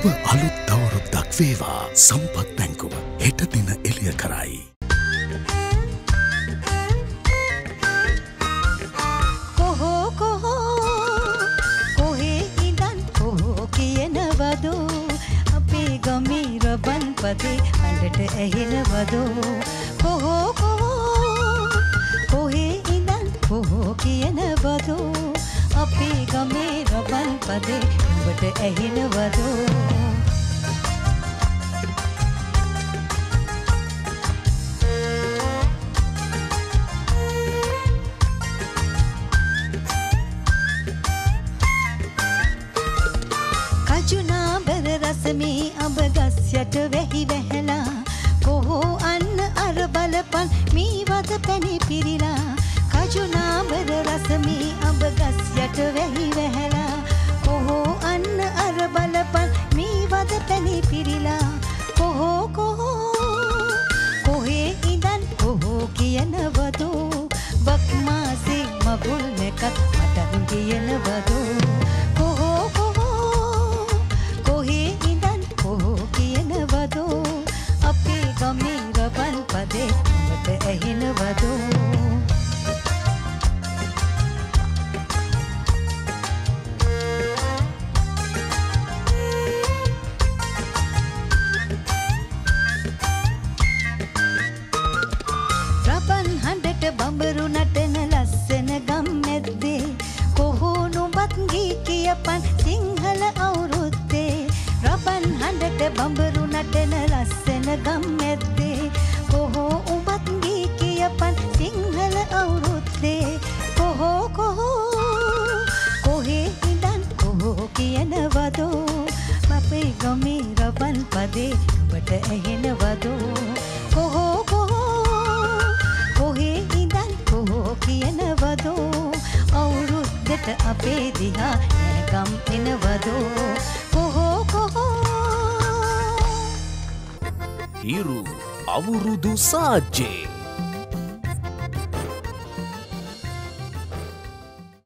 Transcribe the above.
අලුත් අවුරුද්දක් වේවා. සම්පත් බැංකුව හෙට දින එළිය කරයි. අපේ ගමේ රබන් පදේ අඬට ඇහෙනවදෝ කොහෝ කොහෝ කොහේ ඉඳන් කොහෝ කියනවදෝ අපේ ගමේ රබන් පදේ උඹට ඇහෙනවදෝ මේ අඹ ගස් යට වැහි වැහැලා කොහෝ අන්න අර බලපන් මේ වද පැණි පිරිලා කජුනාඹර රස මේ අඹ ගස් යට වැහි වැහැලා කොහෝ අන්න අර බලපන් මේ වද පැණි පිරිලා කොහෝ කොහෝ කොහේ ඉඳන් කොහෝ කියනවදෝ බක් මාසේ මගුල් නැකත් මටත් කියනවදෝ කොහෝ කොහෝ කොහේ කියනවදෝ අපේ ගමේ රබන් පදේ උඹට ඇහෙනවදෝ රබන් හඬට බඹරු නටන ලස්සන ගම් මැද්දේ කොහො නුඹත් ගී කියපන් සිංහල අවුරුද්දේ රබන් හඬට බඹරු නටන ලස්සන ගම් මැද්දේ කොහෝ උඹත් ගී කියපන් සිංහල අවුරුද්දේ කොහෝ කොහෝ කොහේ ඉඳන් කොහෝ කියනවදෝ අපේ ගමේ රබන් පදේ උඹට ඇහෙනවදෝ කොහෝ කොහෝ කොහේ ඉඳන් කොහෝ කියනවදෝ අවුරුද්දට අපේ දිහා නැගම් එනවදෝ කොහෝ කොහෝ හිරු අවුරුදු සාජ්ජේ